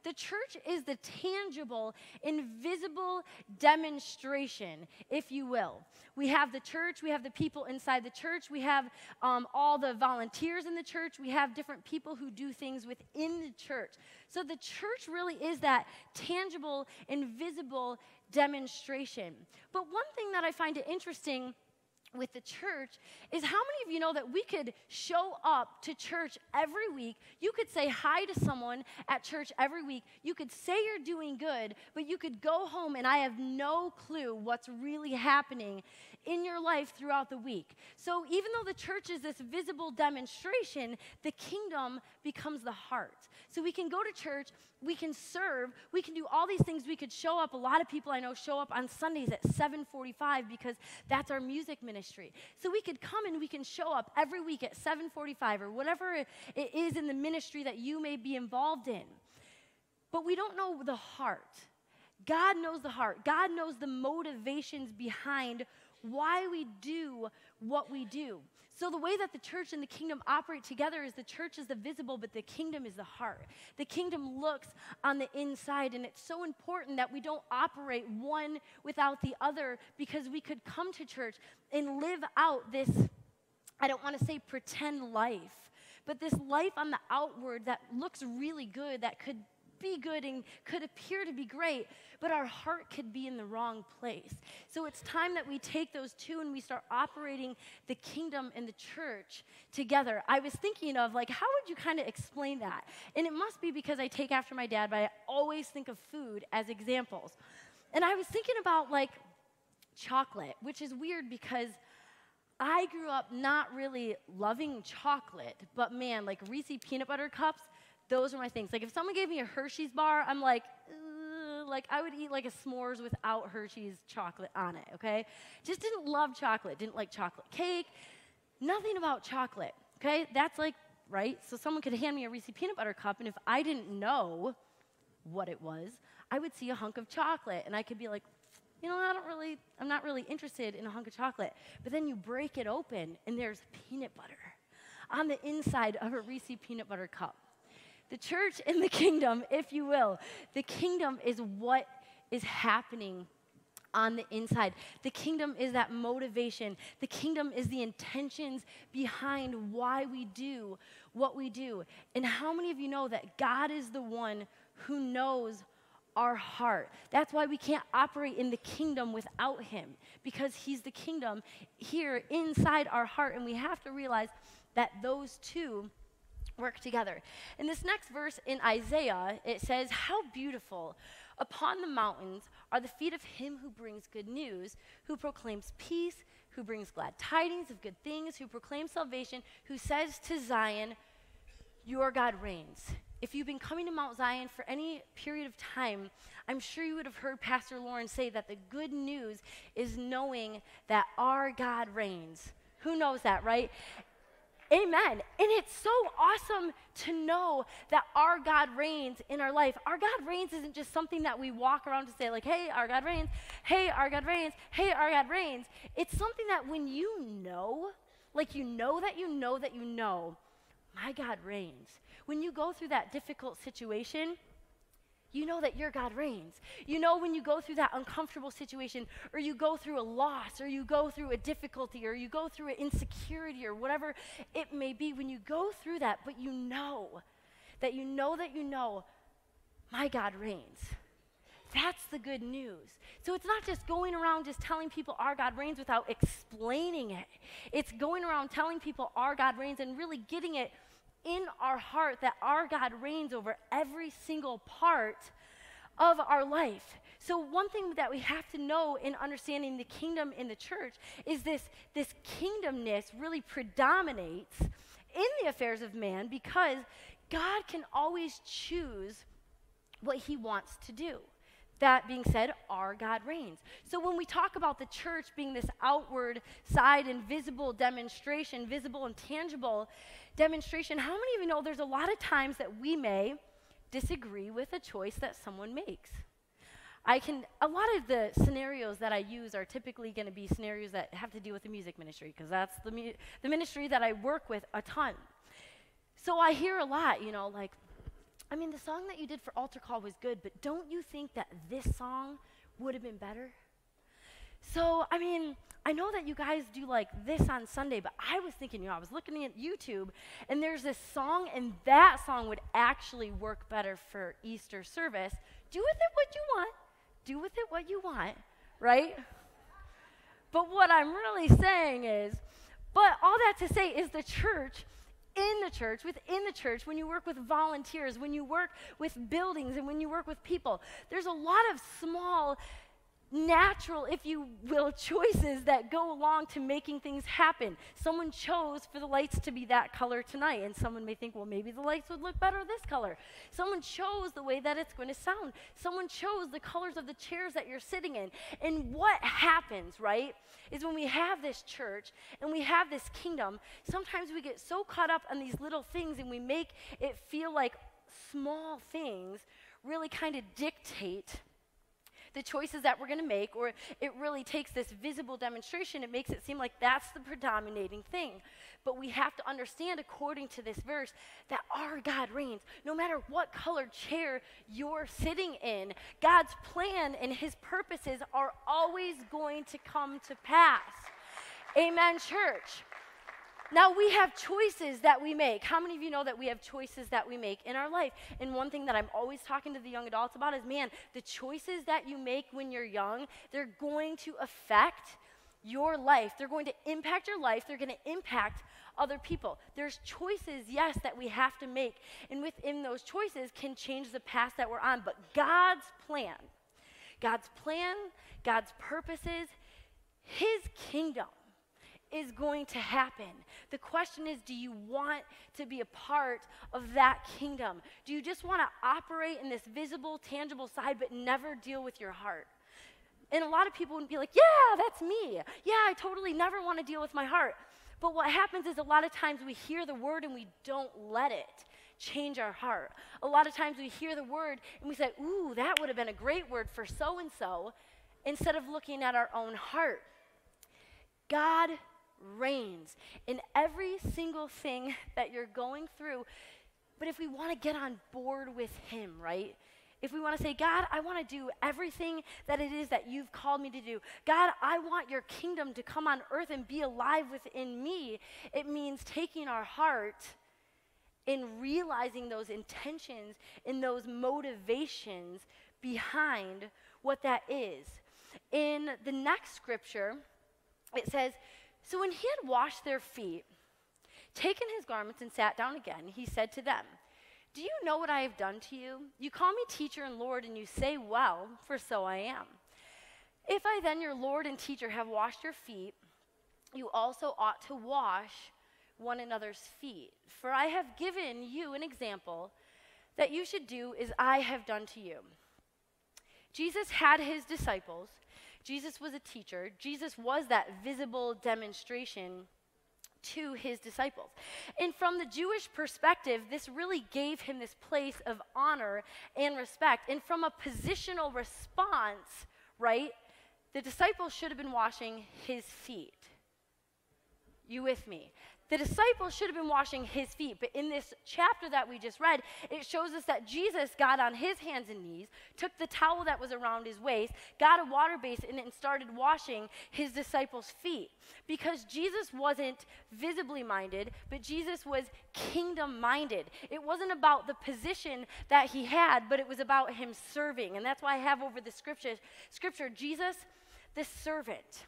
The church is the tangible, invisible demonstration, if you will. We have the church, we have the people inside the church, we have all the volunteers in the church, we have different people who do things within the church. So the church really is that tangible, invisible demonstration. But one thing that I find it interesting with the church is how many of you know that we could show up to church every week. You could say hi to someone at church every week. You could say you're doing good, but you could go home and I have no clue what's really happening in your life throughout the week. So even though the church is this visible demonstration, the kingdom becomes the heart. So we can go to church, we can serve, we can do all these things. We could show up. A lot of people I know show up on Sundays at 7:45 because that's our music ministry. So we could come and we can show up every week at 7:45 or whatever it is in the ministry that you may be involved in. But we don't know the heart. God knows the heart. God knows the motivations behind why we do what we do. So the way that the church and the kingdom operate together is the church is the visible, but the kingdom is the heart. The kingdom looks on the inside, and it's so important that we don't operate one without the other, because we could come to church and live out this, I don't want to say pretend life, but this life on the outward that looks really good, that could be good and could appear to be great, but our heart could be in the wrong place. So it's time that we take those two and we start operating the kingdom and the church together. I was thinking of, like, how would you kind of explain that? And it must be because I take after my dad, but I always think of food as examples. And I was thinking about, like, chocolate, which is weird because I grew up not really loving chocolate, but man, like Reese's peanut butter cups, those are my things. Like, if someone gave me a Hershey's bar, I'm like I would eat like a s'mores without Hershey's chocolate on it, okay? Just didn't love chocolate, didn't like chocolate cake, nothing about chocolate, okay? That's like, right? So someone could hand me a Reese's peanut butter cup, and if I didn't know what it was, I would see a hunk of chocolate, and I could be like, you know, I'm not really interested in a hunk of chocolate. But then you break it open, and there's peanut butter on the inside of a Reese's peanut butter cup. The church and the kingdom, if you will, the kingdom is what is happening on the inside. The kingdom is that motivation. The kingdom is the intentions behind why we do what we do. And how many of you know that God is the one who knows our heart? That's why we can't operate in the kingdom without him, because he's the kingdom here inside our heart, and we have to realize that those two work together. In this next verse in Isaiah, it says, "How beautiful upon the mountains are the feet of him who brings good news, who proclaims peace, who brings glad tidings of good things, who proclaims salvation, who says to Zion, your God reigns." If you've been coming to Mount Zion for any period of time, I'm sure you would have heard Pastor Lauren say that the good news is knowing that our God reigns. Who knows that, right? Amen. And it's so awesome to know that our God reigns in our life. Our God reigns isn't just something that we walk around to say, like, hey, our God reigns, hey, our God reigns, hey, our God reigns. It's something that when you know, like you know that you know that you know, my God reigns. When you go through that difficult situation, you know that your God reigns. You know when you go through that uncomfortable situation, or you go through a loss, or you go through a difficulty, or you go through an insecurity, or whatever it may be, when you go through that, but you know that you know that you know, my God reigns. That's the good news. So it's not just going around just telling people our God reigns without explaining it. It's going around telling people our God reigns and really getting it in our heart that our God reigns over every single part of our life. So one thing that we have to know in understanding the kingdom in the church is this kingdomness really predominates in the affairs of man, because God can always choose what he wants to do. That being said, our God reigns. So when we talk about the church being this outward side and visible demonstration, visible and tangible demonstration, how many of you know there's a lot of times that we may disagree with a choice that someone makes? A lot of the scenarios that I use are typically going to be scenarios that have to do with the music ministry, because that's the ministry that I work with a ton. So I hear a lot, you know, like, I mean, the song that you did for altar call was good, but don't you think that this song would have been better? So, I mean, I know that you guys do like this on Sunday, but I was thinking, I was looking at YouTube, and there's this song, and that song would actually work better for Easter service. Do with it what you want. Do with it what you want, right? But what I'm really saying is, but all that to say is the church, in the church, within the church, when you work with volunteers, when you work with buildings, and when you work with people, there's a lot of small, natural, if you will, choices that go along to making things happen. Someone chose for the lights to be that color tonight, and someone may think, well, maybe the lights would look better this color. Someone chose the way that it's going to sound. Someone chose the colors of the chairs that you're sitting in. And what happens, right, is when we have this church and we have this kingdom, sometimes we get so caught up on these little things and we make it feel like small things really kind of dictate the choices that we're going to make, or it really takes this visible demonstration. It makes it seem like that's the predominating thing. But we have to understand, according to this verse, that our God reigns. No matter what colored chair you're sitting in, God's plan and his purposes are always going to come to pass. Amen, church. Now, we have choices that we make. How many of you know that we have choices that we make in our life? And one thing that I'm always talking to the young adults about is, man, the choices that you make when you're young, they're going to affect your life. They're going to impact your life. They're going to impact other people. There's choices, yes, that we have to make. And within those choices can change the path that we're on. But God's plan, God's purposes, his kingdom is going to happen. The question is, do you want to be a part of that kingdom? Do you just want to operate in this visible, tangible side but never deal with your heart? And a lot of people would be like, yeah, that's me. Yeah, I totally never want to deal with my heart. But what happens is a lot of times we hear the word and we don't let it change our heart. A lot of times we hear the word and we say, ooh, that would have been a great word for so-and-so, instead of looking at our own heart. God reigns in every single thing that you're going through. But if we want to get on board with him, right? If we want to say, God, I want to do everything that it is that you've called me to do. God, I want your kingdom to come on earth and be alive within me. It means taking our heart and realizing those intentions and those motivations behind what that is. In the next scripture, it says, so when he had washed their feet, taken his garments and sat down again, he said to them, do you know what I have done to you? You call me teacher and Lord, and you say, well, for so I am. If I then, your Lord and teacher, have washed your feet, you also ought to wash one another's feet. For I have given you an example that you should do as I have done to you. Jesus had his disciples. Jesus was a teacher. Jesus was that visible demonstration to his disciples. And from the Jewish perspective, this really gave him this place of honor and respect. And from a positional response, right, the disciples should have been washing his feet. You with me? The disciples should have been washing his feet, but in this chapter that we just read, it shows us that Jesus got on his hands and knees, took the towel that was around his waist, got a water basin, and started washing his disciples' feet. Because Jesus wasn't visibly minded, but Jesus was kingdom-minded. It wasn't about the position that he had, but it was about him serving. And that's why I have over the scripture, Jesus, the servant.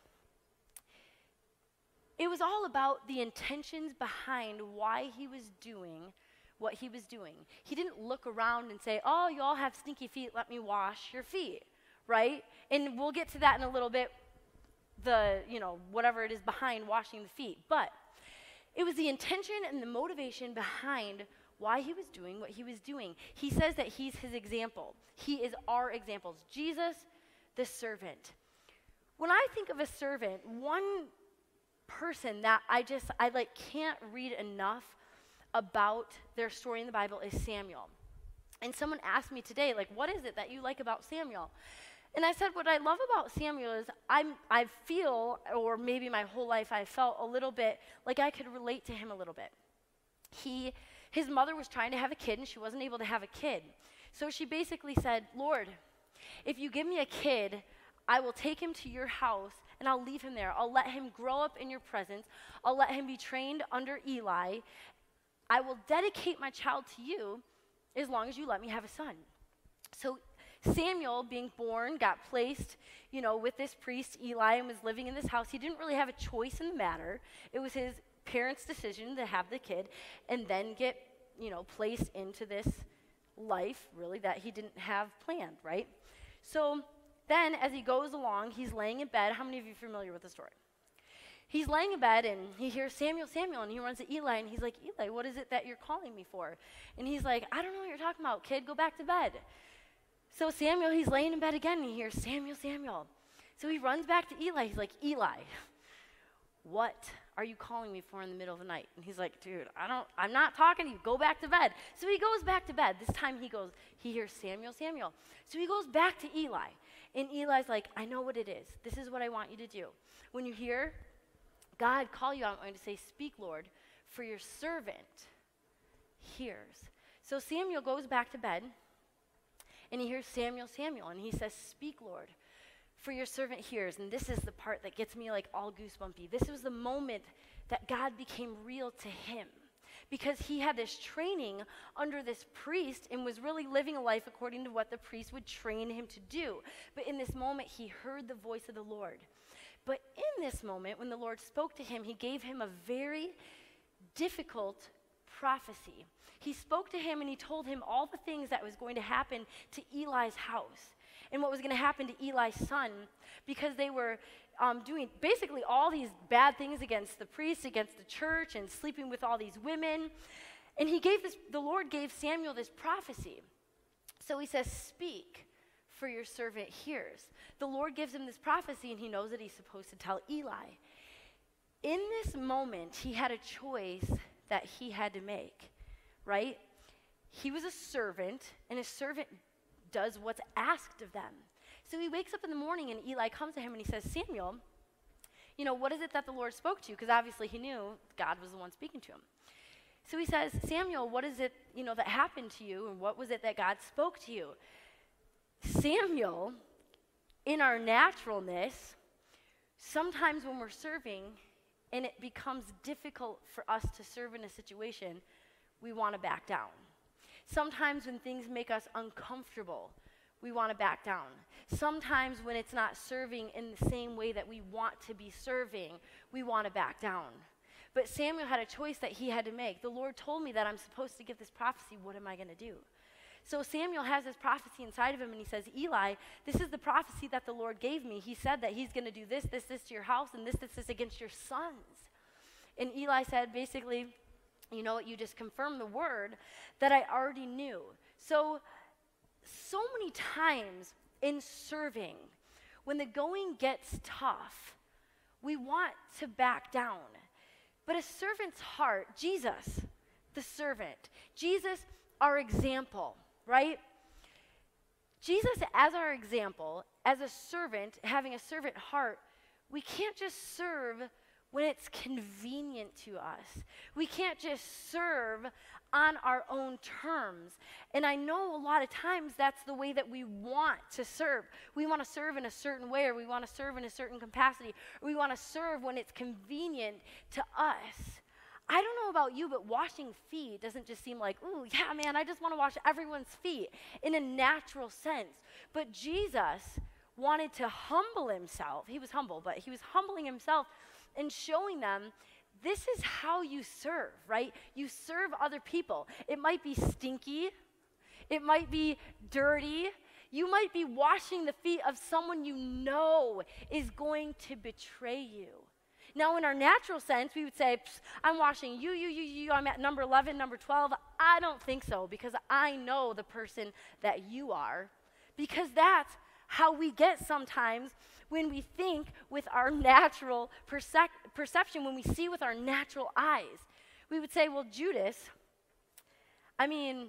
It was all about the intentions behind why he was doing what he was doing. He didn't look around and say, oh, you all have stinky feet, let me wash your feet, right? And we'll get to that in a little bit, whatever it is behind washing the feet. But it was the intention and the motivation behind why he was doing what he was doing. He says that he's his example. He is our examples. Jesus, the servant. When I think of a servant, one person that I can't read enough about their story in the Bible is Samuel. And someone asked me today, what is it that you like about Samuel? And I said, what I love about Samuel is I feel, or maybe my whole life I felt a little bit like I could relate to him a little bit. his mother was trying to have a kid, and she wasn't able to have a kid. So she basically said, Lord, if you give me a kid, I will take him to your house, and I'll leave him there. I'll let him grow up in your presence. I'll let him be trained under Eli. I will dedicate my child to you as long as you let me have a son. So Samuel, being born, got placed, with this priest, Eli, and was living in this house. He didn't really have a choice in the matter. It was his parents' decision to have the kid and then get, placed into this life, really, that he didn't have planned, right? So then, as he goes along, he's laying in bed. How many of you are familiar with the story? He's laying in bed, and he hears Samuel, Samuel, and he runs to Eli, and he's like, Eli, what is it that you're calling me for? And he's like, I don't know what you're talking about, kid. Go back to bed. So Samuel, he's laying in bed again, and he hears Samuel, Samuel. So he runs back to Eli. He's like, Eli, what are you calling me for in the middle of the night? And he's like, dude, I'm not talking to you. Go back to bed. So he goes back to bed. This time he hears Samuel, Samuel. So he goes back to Eli. And Eli's like, I know what it is. This is what I want you to do. When you hear God call you out, I'm going to say, speak, Lord, for your servant hears. So Samuel goes back to bed, and he hears Samuel, Samuel, and he says, speak, Lord, for your servant hears. And this is the part that gets me like all goosebumpy. This was the moment that God became real to him, because he had this training under this priest and was really living a life according to what the priest would train him to do. But in this moment, he heard the voice of the Lord. But in this moment, when the Lord spoke to him, he gave him a very difficult prophecy. He spoke to him and he told him all the things that was going to happen to Eli's house and what was going to happen to Eli's son, because they were doing basically all these bad things against the priests, against the church, and sleeping with all these women. And the Lord gave Samuel this prophecy. So he says, speak, for your servant hears. The Lord gives him this prophecy, and he knows that he's supposed to tell Eli. In this moment, he had a choice that he had to make, right? He was a servant, and a servant does what's asked of them. So he wakes up in the morning, and Eli comes to him, and he says, Samuel, what is it that the Lord spoke to you? Because obviously he knew God was the one speaking to him. So he says, Samuel, what is it, that happened to you, and what was it that God spoke to you? Samuel, in our naturalness, sometimes when we're serving and it becomes difficult for us to serve in a situation, we want to back down. Sometimes when things make us uncomfortable, we want to back down. Sometimes when it's not serving in the same way that we want to be serving, we want to back down. But Samuel had a choice that he had to make. The Lord told me that I'm supposed to give this prophecy. What am I going to do? So Samuel has this prophecy inside of him, and he says, Eli, this is the prophecy that the Lord gave me. He said that he's going to do this to your house, and this against your sons. And Eli said, basically, you know what, you just confirmed the word that I already knew. So many times in serving, when the going gets tough, we want to back down. But a servant's heart, Jesus, the servant, Jesus, our example, right? Jesus as our example, as a servant, having a servant heart, we can't just serve when it's convenient to us. We can't just serve on our own terms. And I know a lot of times that's the way that we want to serve. We want to serve in a certain way, or we want to serve in a certain capacity, or we want to serve when it's convenient to us. I don't know about you, but washing feet doesn't just seem like, ooh, yeah, man, I just want to wash everyone's feet in a natural sense. But Jesus wanted to humble himself. He was humble, but he was humbling himself and showing them, this is how you serve, right? You serve other people. It might be stinky. It might be dirty. You might be washing the feet of someone you know is going to betray you. Now, in our natural sense, we would say, I'm washing you, I'm at number 11, number 12. I don't think so, because I know the person that you are. Because that's how we get sometimes when we think with our natural perception, when we see with our natural eyes. We would say, well, Judas, I mean,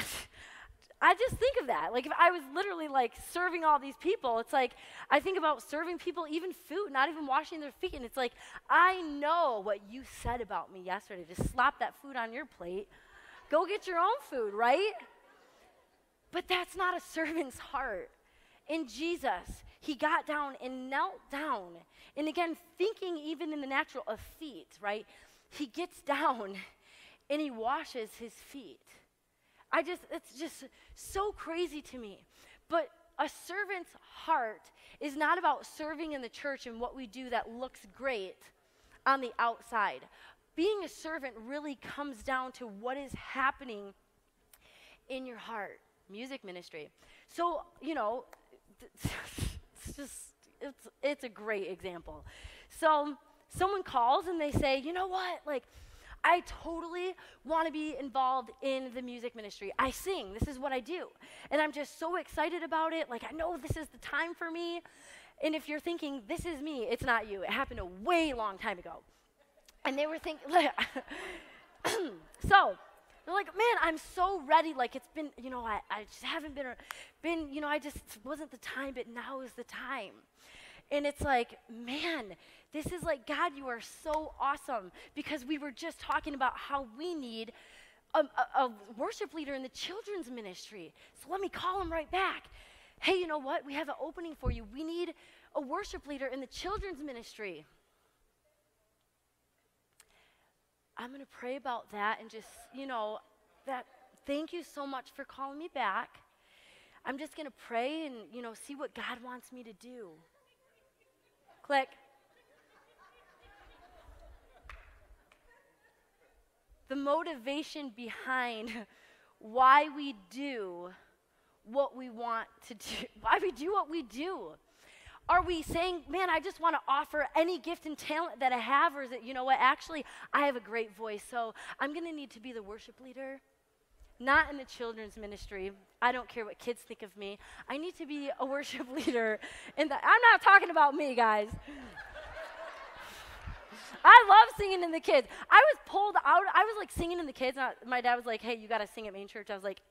I just think of that. Like, if I was literally, like, serving all these people, it's like, I think about serving people even food, not even washing their feet, and it's like, I know what you said about me yesterday. Just slap that food on your plate. Go get your own food, right? But that's not a servant's heart. In Jesus, he got down and knelt down. And again, thinking even in the natural of feet, right? He gets down and he washes his feet. It's just so crazy to me. But a servant's heart is not about serving in the church and what we do that looks great on the outside. Being a servant really comes down to what is happening in your heart. Music ministry. So, it's a great example. So someone calls and they say, you know what, like, I totally want to be involved in the music ministry. I sing. This is what I do. And I'm just so excited about it. Like, I know this is the time for me. And if you're thinking, this is me, it's not you. It happened a way long time ago. And they were thinking, so they're like, man, I'm so ready. Like, it's been, I just haven't been, I just wasn't the time, but now is the time. And it's like, man, this is like, God, you are so awesome. Because we were just talking about how we need a worship leader in the children's ministry. So let me call him right back. Hey, you know what? We have an opening for you. We need a worship leader in the children's ministry. I'm going to pray about that and just, thank you so much for calling me back. I'm just going to pray and, see what God wants me to do. Click. The motivation behind why we do what we want to do, why we do what we do. Are we saying, man, I just want to offer any gift and talent that I have, or is it, actually, I have a great voice, so I'm going to need to be the worship leader? Not in the children's ministry. I don't care what kids think of me. I need to be a worship leader. I'm not talking about me, guys. I love singing in the kids. I was pulled out. I was like singing in the kids. And my dad was like, hey, you got to sing at Main Church. I was like,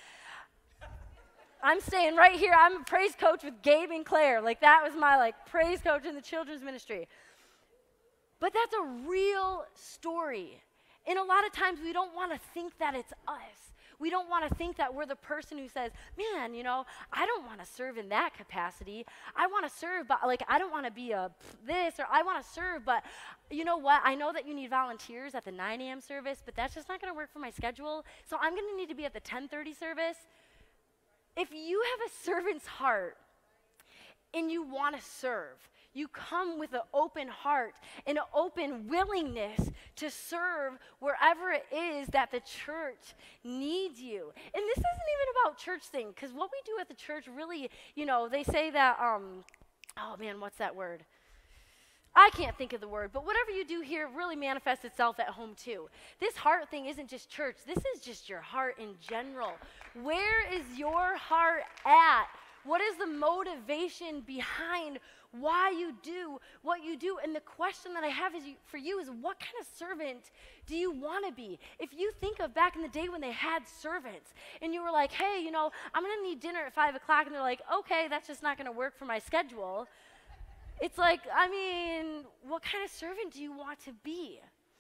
I'm staying right here. I'm a praise coach with Gabe and Claire. Like, that was my praise coach in the children's ministry. But that's a real story. And a lot of times we don't want to think that it's us. We don't want to think that we're the person who says, man, I don't want to serve in that capacity. I want to serve, but I don't want to be a this, or I want to serve, but you know what? I know that you need volunteers at the 9 a.m. service, but that's just not going to work for my schedule. So I'm going to need to be at the 10:30 service. If you have a servant's heart and you want to serve, you come with an open heart and an open willingness to serve wherever it is that the church needs you. And this isn't even about church thing, because what we do at the church really, they say that, oh man, what's that word? I can't think of the word, but whatever you do here really manifests itself at home too. This heart thing isn't just church. This is just your heart in general. Where is your heart at? What is the motivation behind why you do what you do? And the question that I have for you is, what kind of servant do you want to be? If you think of back in the day when they had servants and you were like, hey, I'm going to need dinner at 5 o'clock, and they're like, okay, that's just not going to work for my schedule. It's like, what kind of servant do you want to be?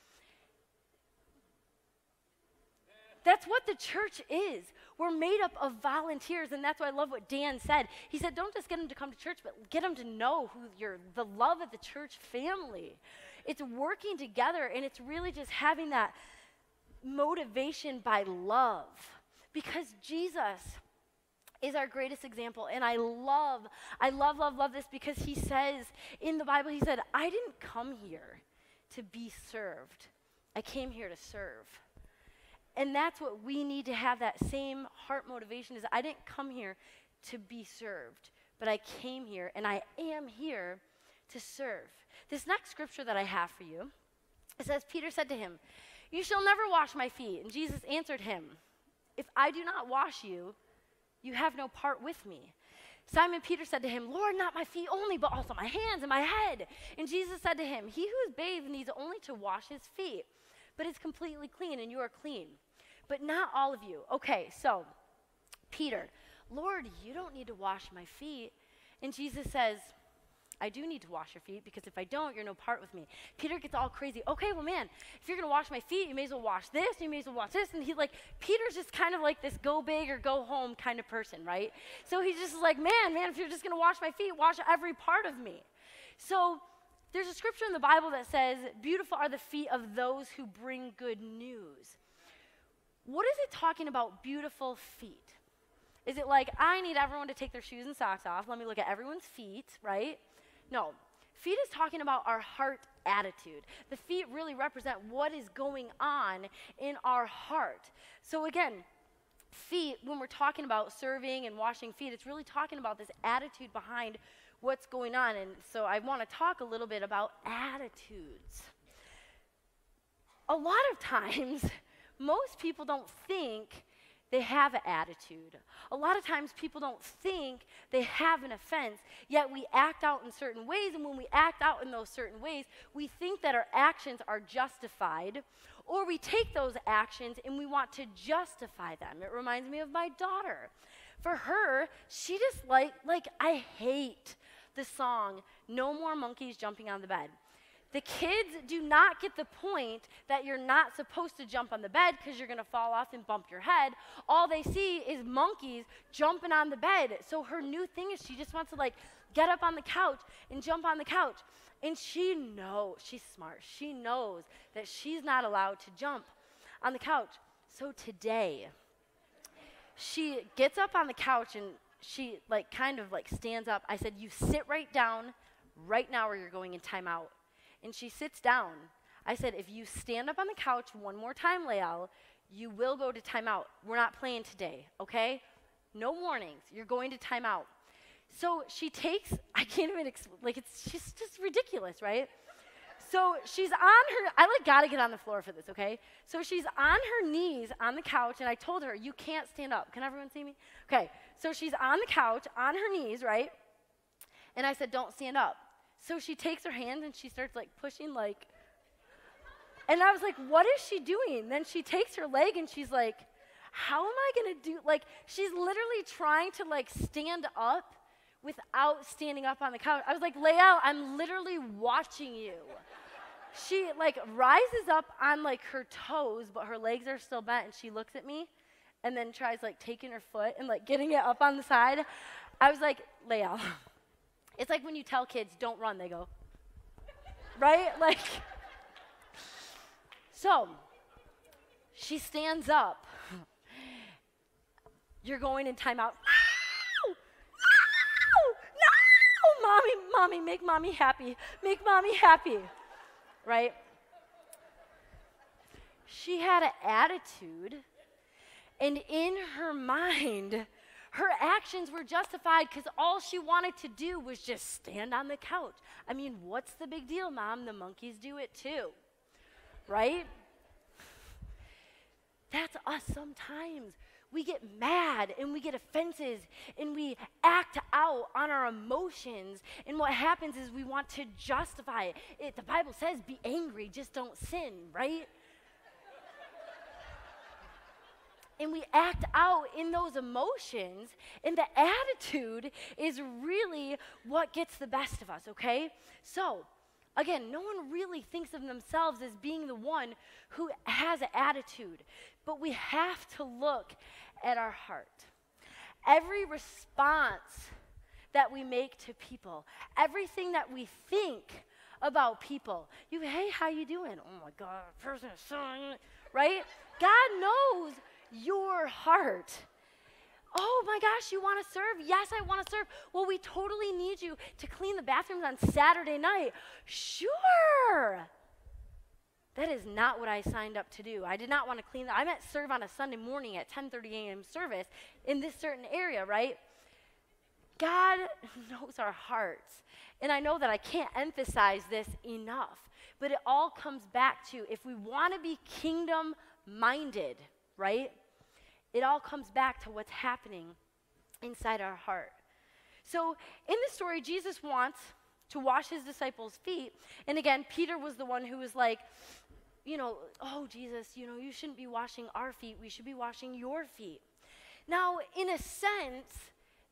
That's what the church is. We're made up of volunteers, and that's why I love what Dan said. He said, don't just get them to come to church, but get them to know the love of the church family. It's working together, and it's really just having that motivation by love, because Jesus is our greatest example. And I love this, because he says in the Bible, he said, I didn't come here to be served. I came here to serve. And that's what we need to have, that same heart motivation, is I didn't come here to be served, but I came here, and I am here to serve. This next scripture that I have for you, it says, Peter said to him, you shall never wash my feet. And Jesus answered him, if I do not wash you, you have no part with me. Simon Peter said to him, Lord, not my feet only, but also my hands and my head. And Jesus said to him, he who is bathed needs only to wash his feet, but is completely clean, and you are clean, but not all of you. Okay, so Peter, Lord, you don't need to wash my feet. And Jesus says, I do need to wash your feet because if I don't, you're no part with me. Peter gets all crazy. Okay, well, man, if you're going to wash my feet, you may as well wash this, you may as well wash this. And Peter's just kind of like this go big or go home kind of person, right? So he's just like, man, if you're just going to wash my feet, wash every part of me. So there's a scripture in the Bible that says, beautiful are the feet of those who bring good news. What is it talking about, beautiful feet? Is it like, I need everyone to take their shoes and socks off, let me look at everyone's feet, right? No. Feet is talking about our heart attitude. The feet really represent what is going on in our heart. So again, feet, when we're talking about serving and washing feet, it's really talking about this attitude behind what's going on. And so I want to talk a little bit about attitudes. A lot of times, most people don't think they have an attitude. A lot of times people don't think they have an offense, yet we act out in certain ways, and when we act out in those certain ways, we think that our actions are justified, or we take those actions and we want to justify them. It reminds me of my daughter. For her, she just I hate the song, No More Monkeys Jumping on the Bed. The kids do not get the point that you're not supposed to jump on the bed because you're going to fall off and bump your head. All they see is monkeys jumping on the bed. So her new thing is she just wants to get up on the couch and jump on the couch. And she knows, she's smart, she knows that she's not allowed to jump on the couch. So today, she gets up on the couch and she stands up. I said, you sit right down right now or you're going in timeout. And she sits down. I said, if you stand up on the couch one more time, Leal, you will go to timeout. We're not playing today, okay? No warnings. You're going to timeout. So she takes, I can't even explain, it's just ridiculous, right? So she's on her, I gotta get on the floor for this, okay? So she's on her knees on the couch, and I told her, you can't stand up. Can everyone see me? Okay, so she's on the couch, on her knees, right? And I said, don't stand up. So she takes her hand and she starts pushing and I was like, what is she doing? Then she takes her leg and she's like, how am I gonna do, she's literally trying to stand up without standing up on the couch. I was like, Leal, I'm literally watching you. She rises up on her toes, but her legs are still bent, and she looks at me and then tries taking her foot and getting it up on the side. I was like, Leal. It's like when you tell kids, don't run, they go, right? So, she stands up. You're going in timeout. No! No! No! Mommy, make mommy happy. Make mommy happy, right? She had an attitude, and in her mind, her actions were justified because all she wanted to do was just stand on the couch. I mean, what's the big deal, Mom? The monkeys do it too, right? That's us sometimes. We get mad and we get offenses and we act out on our emotions. And what happens is we want to justify it. The Bible says be angry, just don't sin, right? And we act out in those emotions, and the attitude is really what gets the best of us, okay? So, again, no one really thinks of themselves as being the one who has an attitude, but we have to look at our heart. Every response that we make to people, everything that we think about people, hey, how you doing? Oh my God, person is so, right? God knows your heart. Oh my gosh, you want to serve? Yes, I want to serve. Well, we totally need you to clean the bathrooms on Saturday night. Sure. That is not what I signed up to do. I did not want to clean. I meant serve on a Sunday morning at 10:30 a.m. service in this certain area, right? God knows our hearts. And I know that I can't emphasize this enough, but it all comes back to if we want to be kingdom-minded, right? It all comes back to what's happening inside our heart. So in the story, Jesus wants to wash his disciples' feet. And again, Peter was the one who was like, oh, Jesus, you shouldn't be washing our feet. We should be washing your feet. Now, in a sense,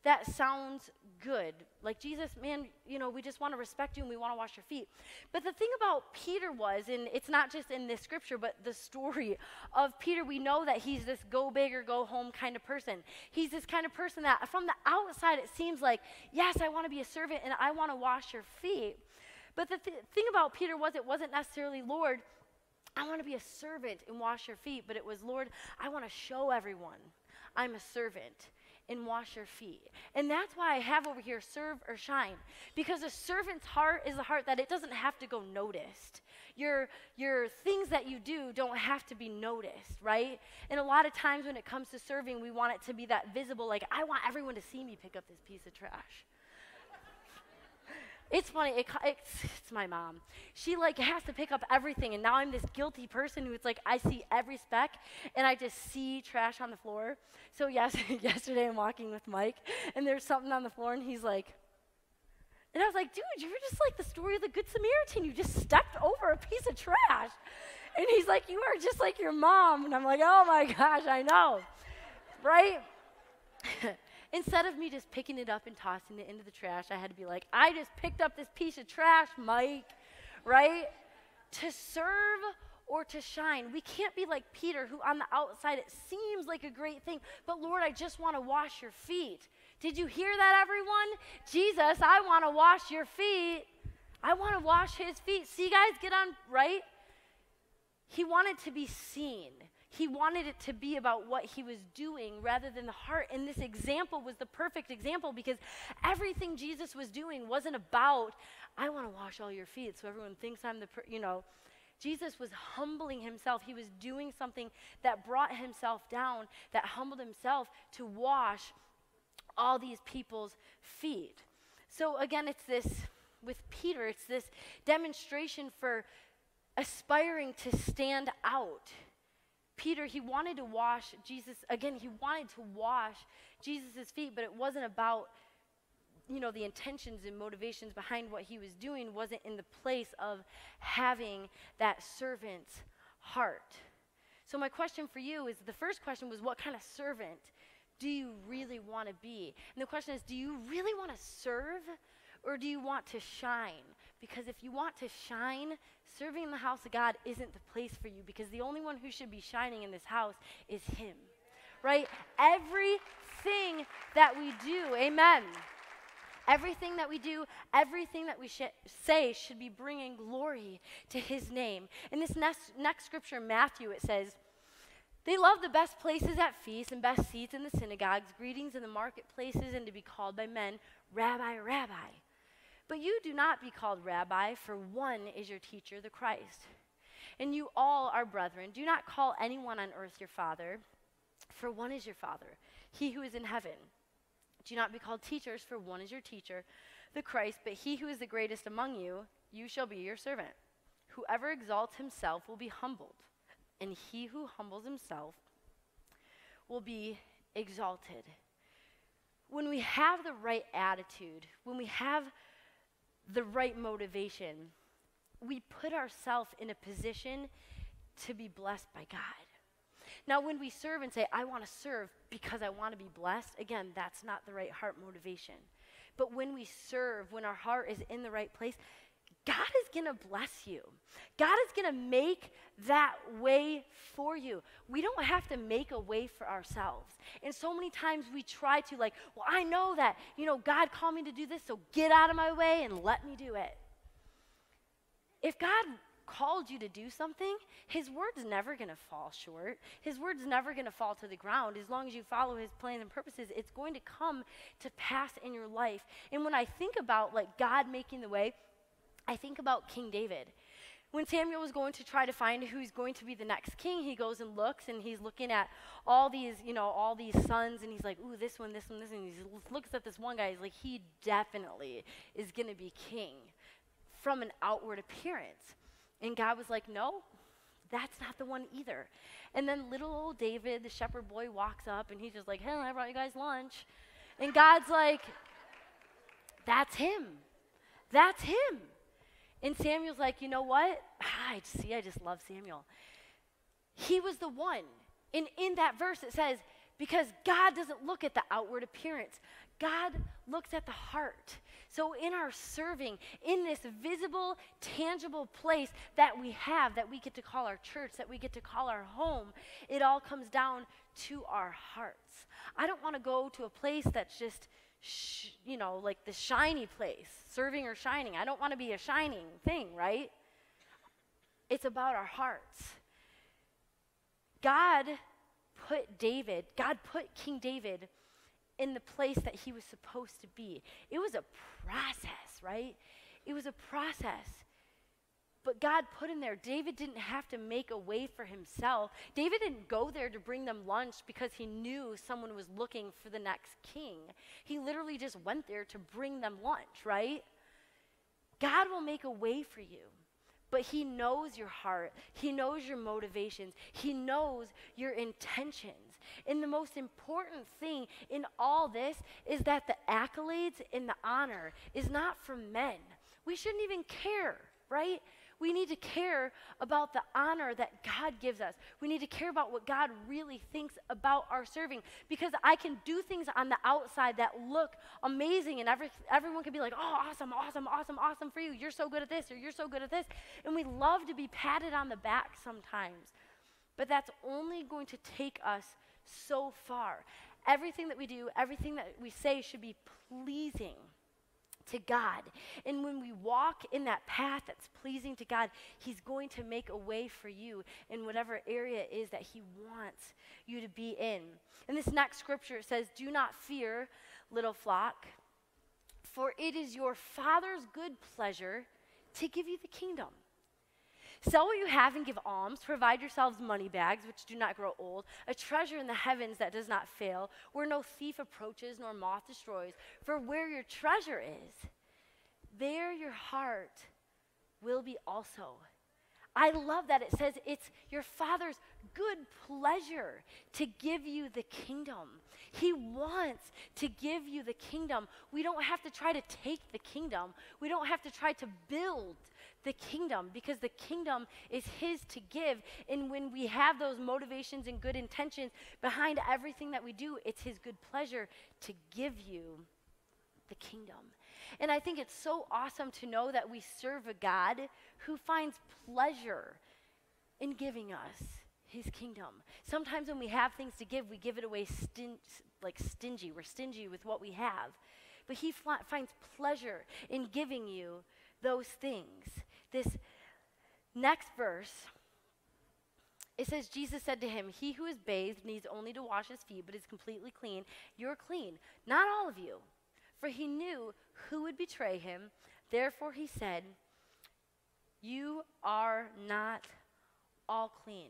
that sounds good. Like, Jesus, man, we just want to respect you and we want to wash your feet. But the thing about Peter was, and it's not just in this scripture, but the story of Peter, we know that he's this go big or go home kind of person. He's this kind of person that from the outside it seems like, yes, I want to be a servant and I want to wash your feet. But the thing about Peter was, it wasn't necessarily, Lord, I want to be a servant and wash your feet, but it was, Lord, I want to show everyone I'm a servant and wash your feet. And that's why I have over here serve or shine, because a servant's heart is a heart that it doesn't have to go noticed. Your things that you do don't have to be noticed, right? And a lot of times when it comes to serving, we want it to be that visible, like, I want everyone to see me pick up this piece of trash. It's funny, it's my mom. She has to pick up everything, and now I'm this guilty person who it's like I see every speck, and I just see trash on the floor. So yesterday I'm walking with Mike, and there's something on the floor, and he's like, and I was like, dude, you were just like the story of the Good Samaritan. You just stepped over a piece of trash. And he's like, you are just like your mom. And I'm like, oh my gosh, I know, right? Instead of me just picking it up and tossing it into the trash, I had to be like, I just picked up this piece of trash, Mike, right? To serve or to shine. We can't be like Peter, who on the outside it seems like a great thing, but Lord, I just want to wash your feet. Did you hear that, everyone? Jesus, I want to wash your feet. I want to wash his feet. See, guys, get on, right? He wanted to be seen. He wanted it to be about what he was doing rather than the heart. And this example was the perfect example, because everything Jesus was doing wasn't about, I want to wash all your feet so everyone thinks I'm Jesus was humbling himself. He was doing something that brought himself down, that humbled himself to wash all these people's feet. So again, it's this, with Peter, it's this demonstration for aspiring to stand out. Peter, he wanted to wash Jesus, again, he wanted to wash Jesus' feet, but it wasn't about, the intentions and motivations behind what he was doing wasn't in the place of having that servant's heart. So my question for you is, the first question was, what kind of servant do you really want to be? And the question is, do you really want to serve, or do you want to shine? Because if you want to shine, serving in the house of God isn't the place for you, because the only one who should be shining in this house is him, right? Everything that we do, amen. Everything that we do, everything that we say should be bringing glory to his name. In this next scripture, Matthew, it says, they love the best places at feasts and best seats in the synagogues, greetings in the marketplaces, and to be called by men, Rabbi, Rabbi. But you do not be called Rabbi, for one is your teacher, the Christ. And you all are brethren. Do not call anyone on earth your father, for one is your Father, he who is in heaven. Do not be called teachers, for one is your teacher, the Christ. But he who is the greatest among you, you shall be your servant. Whoever exalts himself will be humbled, and he who humbles himself will be exalted. When we have the right attitude, when we have the right motivation, we put ourselves in a position to be blessed by God. Now, when we serve and say, I want to serve because I want to be blessed, again, that's not the right heart motivation. But when we serve, when our heart is in the right place, God is going to bless you. God is going to make that way for you. We don't have to make a way for ourselves. And so many times we try to well, I know that, God called me to do this, so get out of my way and let me do it. If God called you to do something, his word's never going to fall short. His word's never going to fall to the ground. As long as you follow his plans and purposes, it's going to come to pass in your life. And when I think about God making the way, I think about King David. When Samuel was going to try to find who's going to be the next king, he goes and looks, and he's looking at all these sons, and he's like, ooh, this one, and he looks at this one guy, he's like, he definitely is going to be king from an outward appearance. And God was like, no, that's not the one either. And then little old David, the shepherd boy, walks up, and he's just like, hey, I brought you guys lunch. And God's like, that's him. That's him. And Samuel's like, you know what? I just love Samuel. He was the one. And in that verse it says, because God doesn't look at the outward appearance. God looks at the heart. So in our serving, in this visible, tangible place that we have, that we get to call our church, that we get to call our home, it all comes down to our hearts. I don't want to go to a place that's just, like the shiny place, serving or shining. I don't want to be a shining thing, right? It's about our hearts. God put King David in the place that he was supposed to be. It was a process, right? It was a process. But God put him there. David didn't have to make a way for himself. David didn't go there to bring them lunch because he knew someone was looking for the next king. He literally just went there to bring them lunch, right? God will make a way for you. But he knows your heart. He knows your motivations. He knows your intentions. And the most important thing in all this is that the accolades and the honor is not from men. We shouldn't even care, right? We need to care about the honor that God gives us. We need to care about what God really thinks about our serving, because I can do things on the outside that look amazing, and everyone can be like, oh, awesome, awesome, awesome, awesome for you. You're so good at this, or you're so good at this. And we love to be patted on the back sometimes, but that's only going to take us so far. Everything that we do, everything that we say should be pleasing to God. And when we walk in that path that's pleasing to God, he's going to make a way for you in whatever area it is that he wants you to be in. In this next scripture, it says, do not fear, little flock, for it is your Father's good pleasure to give you the kingdom. Sell what you have and give alms. Provide yourselves money bags, which do not grow old, a treasure in the heavens that does not fail, where no thief approaches nor moth destroys. For where your treasure is, there your heart will be also. I love that it says it's your Father's good pleasure to give you the kingdom. He wants to give you the kingdom. We don't have to try to take the kingdom. We don't have to try to build the kingdom, because the kingdom is his to give. And when we have those motivations and good intentions behind everything that we do, it's his good pleasure to give you the kingdom. And I think it's so awesome to know that we serve a God who finds pleasure in giving us his kingdom. Sometimes when we have things to give, we give it away stingy. We're stingy with what we have. But he finds pleasure in giving you those things. This next verse, it says, Jesus said to him, he who is bathed needs only to wash his feet, but is completely clean. You're clean, not all of you. For he knew who would betray him. Therefore he said, you are not all clean.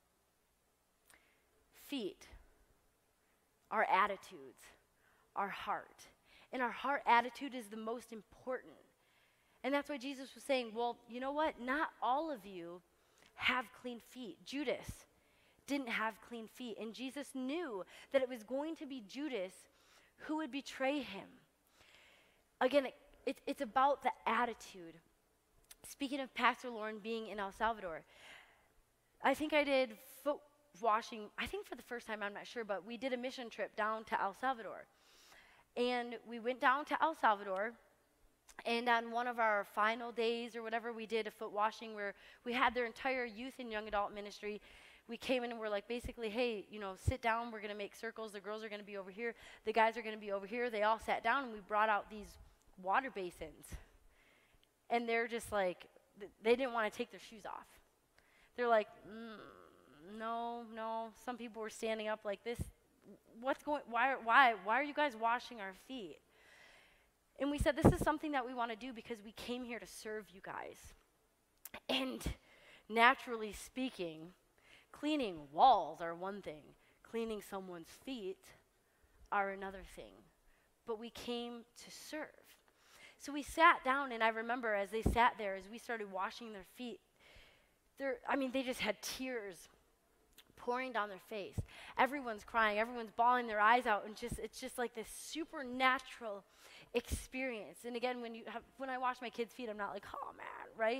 Feet, our attitudes, our heart. And our heart attitude is the most important. And that's why Jesus was saying, well, you know what? Not all of you have clean feet. Judas didn't have clean feet. And Jesus knew that it was going to be Judas who would betray him. Again, it's about the attitude. Speaking of Pastor Lauren being in El Salvador, I think I did foot washing, I think for the first time, I'm not sure, but we did a mission trip down to El Salvador. And we went down to El Salvador, and on one of our final days or whatever, we did a foot washing where we had their entire youth and young adult ministry. We came in and we're like, basically, hey, sit down. We're going to make circles. The girls are going to be over here. The guys are going to be over here. They all sat down, and we brought out these water basins. And they're just like, they didn't want to take their shoes off. They're like, no. Some people were standing up like this. Why are you guys washing our feet? And we said, this is something that we want to do because we came here to serve you guys. And naturally speaking, cleaning walls are one thing. Cleaning someone's feet are another thing. But we came to serve. So we sat down, and I remember as they sat there, as we started washing their feet, they just had tears pouring down their face. Everyone's crying. Everyone's bawling their eyes out, and it's just like this supernatural experience. And again, when I wash my kids' feet, I'm not like, oh man, right?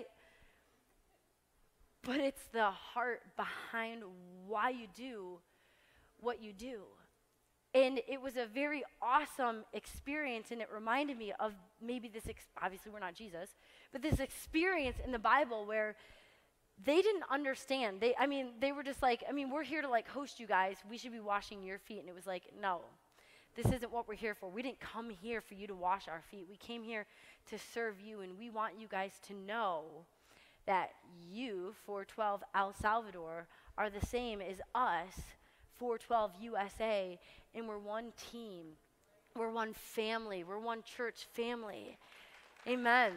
But it's the heart behind why you do what you do. And it was a very awesome experience, and it reminded me of maybe this, obviously we're not Jesus, but this experience in the Bible where they didn't understand. They were just like, we're here to like host you guys. We should be washing your feet. And it was like, no, this isn't what we're here for. We didn't come here for you to wash our feet. We came here to serve you, and we want you guys to know that you, 412 El Salvador, are the same as us, 412 USA, and we're one team. We're one family. We're one church family. Amen.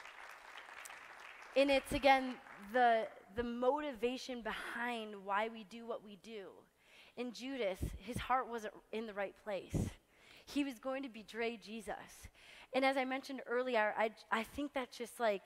And it's, again, the motivation behind why we do what we do. And Judas, his heart wasn't in the right place. He was going to betray Jesus. And as I mentioned earlier, I think that's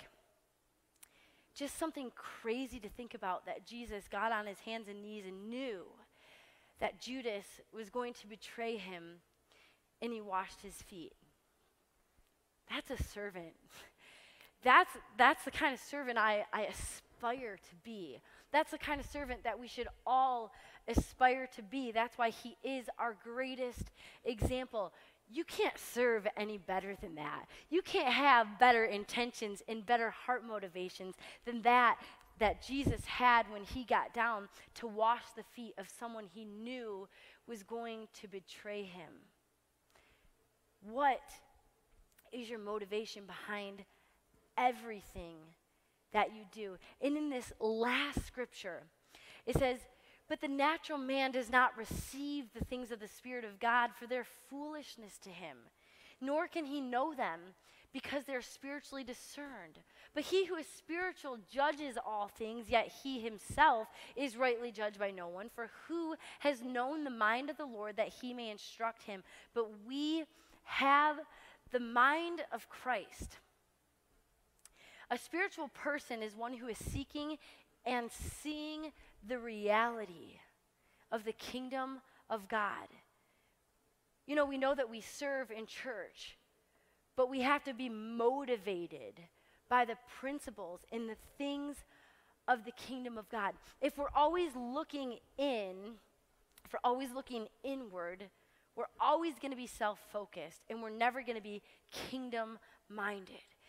just something crazy to think about, that Jesus got on his hands and knees and knew that Judas was going to betray him, and he washed his feet. That's a servant. That's the kind of servant I aspire to be. That's the kind of servant that we should all aspire to be. That's why he is our greatest example. You can't serve any better than that. You can't have better intentions and better heart motivations than that Jesus had when he got down to wash the feet of someone he knew was going to betray him. What is your motivation behind everything that you do? And in this last scripture, it says, "But the natural man does not receive the things of the Spirit of God, for they're foolishness to him, nor can he know them, because they're spiritually discerned. But he who is spiritual judges all things, yet he himself is rightly judged by no one. For who has known the mind of the Lord that he may instruct him? But we have the mind of Christ." A spiritual person is one who is seeking and seeing the reality of the kingdom of God. You know, we know that we serve in church, but we have to be motivated by the principles and the things of the kingdom of God. If we're always looking if we're always looking inward, we're always going to be self-focused, and we're never going to be kingdom-minded.